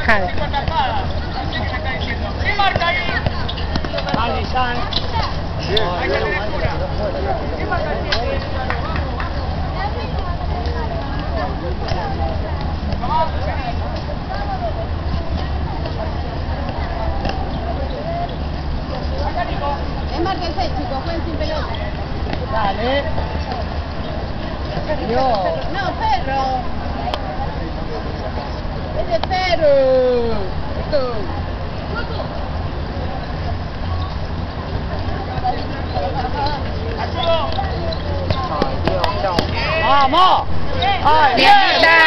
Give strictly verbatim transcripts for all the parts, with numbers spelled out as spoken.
Dale, San. Es marca el seis, chicos, jueguen sin pelota. Dale. Dios. No, perro. Es de perro. Esto. Ay, Dios, chao. ¡Vamos! ¡Ay, ¡Viejita!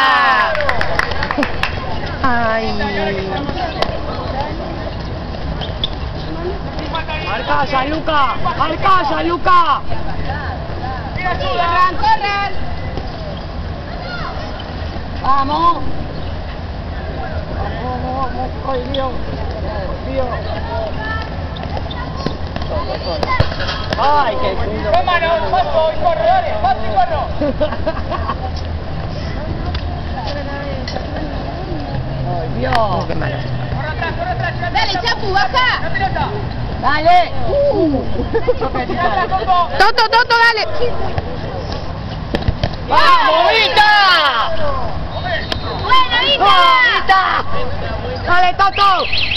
Ay. ¡Marca, Gianluca! ¡Marca, Gianluca! Corran, corran. ¡Vamos! ¡Vamos, vamos! ¡Ay, Dios! ¡Dios! ¡Ay, qué culo! ¡Vámonos! ¡Paso y corre, dale! ¡Paso y corro! ¡Ay, Dios! Qué malo. ¡Corre atrás, corre atrás! Dale, Chapu, baja. ¡La pelota! ¡Dale! ¡Uh! ¡Tira atrás, Coco! Toto, Toto, dale. ¡Vamos, Vita! Bueno, Vita. ¡Vamos, Vita! ¡Dale, Toto!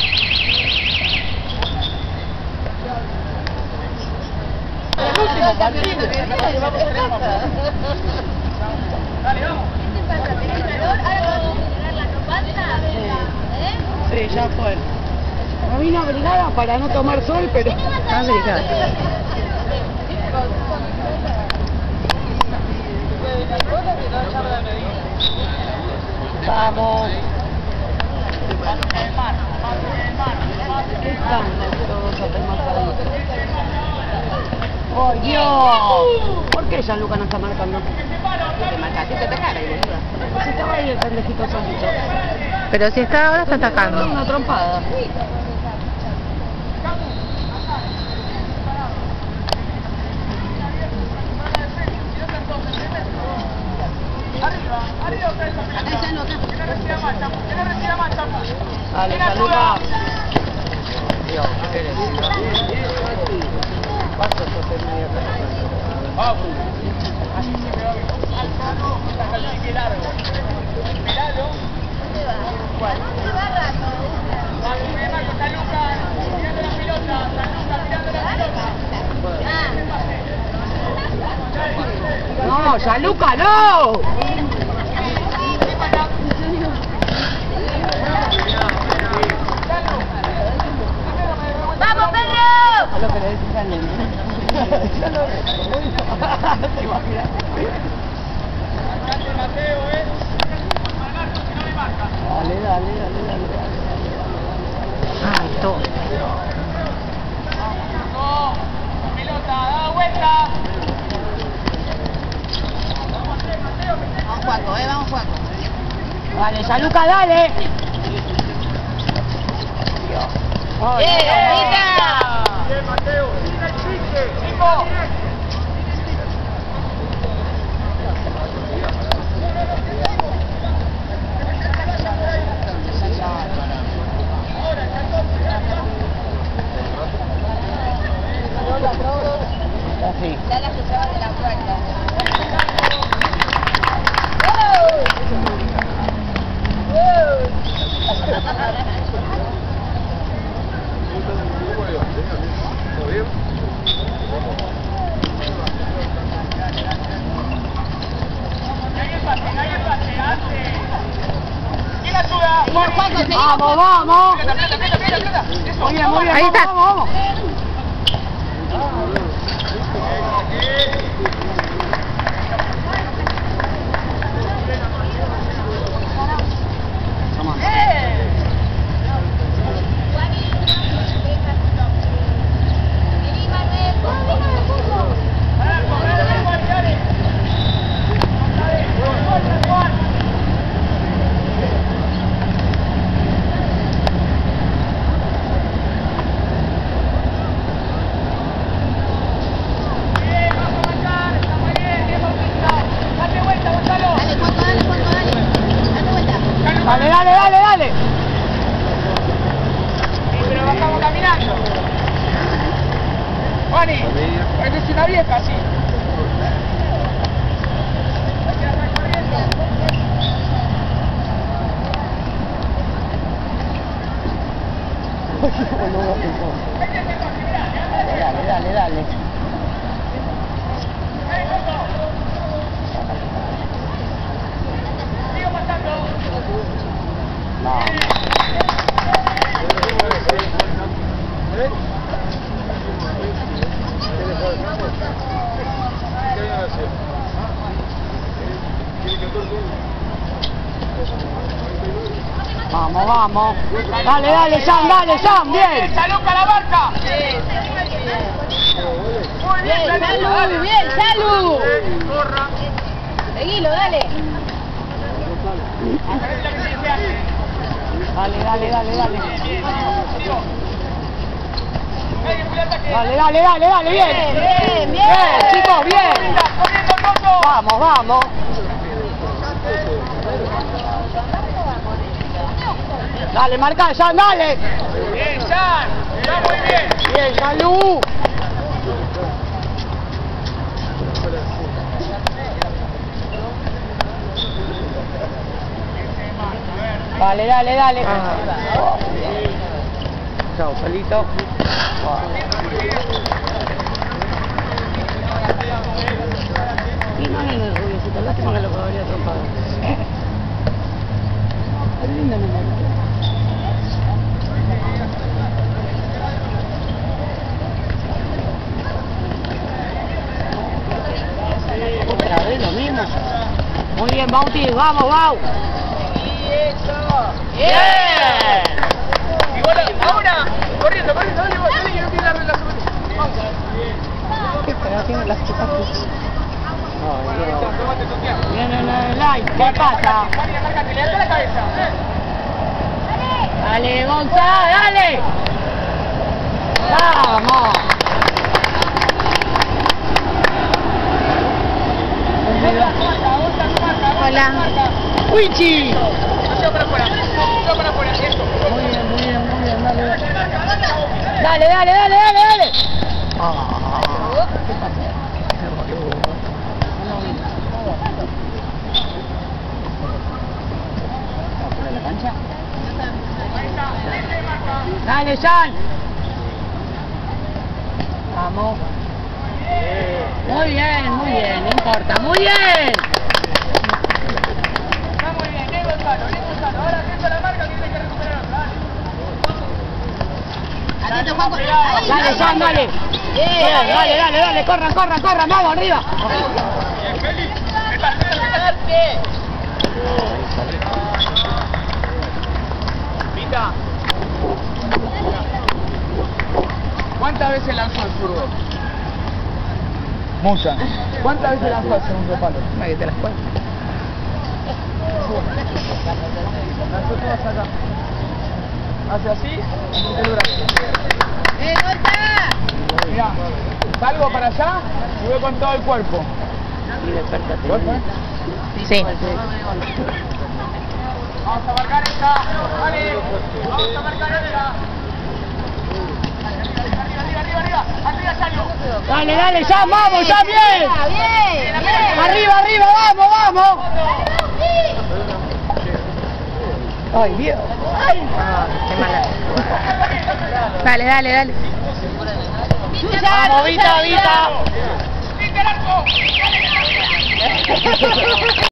El último partido. ¡Dale, vamos! Sí, ya fue. Me vine abrigada para no tomar sol, pero... Abrigada. Vamos. Están todos atemazaditos. ¡Oh, Dios! ¿Por qué Gianluca no está marcando? Te marcaste, te tocara, boluda. Si estaba ahí el pendejito solito. Pero si está ahora está atacando. Una trompada. ¡Arriba! ¡Arriba! Acá ya no, acá. ¡Que no reciba más, Chapu! ¡Que no reciba más, Chapu! Dale, ¡Tira, Gianluca. Tuga! Dios, qué eres. Paso, sos el medio. ¡Vamos! Así se me va bien. Alzalo, saca el pique largo. Esperalo. Va, sube Marco, Gianluca. Tirando la pelota. Gianluca, tirando la pelota. No, Gianluca, no. ¡Vamos, Pedro! Es lo que le decís al nene. Ya lo te imaginas. Marcate, Mateo, eh. Con Marco, si no me marca. Dale, dale, dale, dale, dale. Ay, todo. Vamos, con pelota, da vuelta. Vamos, Juaco, eh, vamos, Juaco. Dale, Gianluca, dale. Ay, ¡Eh, Dios. Vita! Bien, Mateo. Tira el pique. Chico. Así. Dale a que se va de la puerta. ¿Quién ayuda? Juaco, seguimos. Vamos, vamos. Pelota, pelota, pelota, pelota. Eso. Muy bien, muy bien. Ahí Vamos, está. vamos, vamos. Toma. Dani. Es una vieja, sí. Dale, dale, dale. Vamos, vamos. Dale, dale, Sam, dale, Sam, bien. ¡Salud para la marca! Muy bien, Bien, Salud. Salud, bien, Salud. Corra. Seguilo, dale. Dale, dale, dale, dale. Dale, Dale, dale, dale, dale, bien. Bien, bien. Bien, chicos, bien. corriendo, Coco. Vamos, vamos. Dale, marca, Sam, dale. Bien, San. Está muy bien. Bien, Salud. Dale, dale, dale. Ah. Chao, solito. Sí, no, no, no, rubiecito, lástima que lo podría trompar. Es lindo, no, no. Otra vez lo mismo. Muy bien, Bauti, vamos, Bau. Bien. Y bueno, ahora, corriendo, corriendo, dale, dale, que no tiene la regla sobre. Vamos. Qué feo, tiene las chupas. Tomate, Santiago. Viene en el like, ¿qué pasa? María, márcate, levanta la cabeza. Dale, Gonzalo, dale. Vamos. Hola. Wichi. Paseo para afuera. Paseo para afuera. Eso. Muy bien, muy bien, muy bien, dale. Dale, dale, dale, dale, dale. Ah, ¿qué pasó? ¿Afuera de la cancha? Dale, San. Vamos. Muy bien, muy bien, no importa. Muy bien. Está muy bien, bien Gonzalo, bien Gonzalo. Ahora atento a la marca, tiene que recuperar. Dale. Atento, Juanjo. Ahí, Dale, ahí, San, ahí. dale. Bien, dale, dale, dale, corran, corran, corran, vamos, arriba. Bien, Félix. Espérate. Vita. ¿Cuántas veces lanzó el zurdo? Muchas. ¿Cuántas veces lanzó el segundo palo? No, que te las cuento. Lanzó todas acá. Hace así, el brazo. ¡Eh, corta! Mirá, salgo para allá y voy con todo el cuerpo. Y despertate. ¿Golpe? Sí. Vamos a marcar esta. Vale. Vamos a marcar esta. Arriba, arriba, arriba, arriba. Arriba, Salio. Dale, dale, San, vamos, San, bien. Bien, bien. Arriba, arriba, vamos, vamos. Ay, Dios. Ay. Ah, qué mala. Dale, dale, dale. Vamos, Vita, Vita. ¡Vita el arco!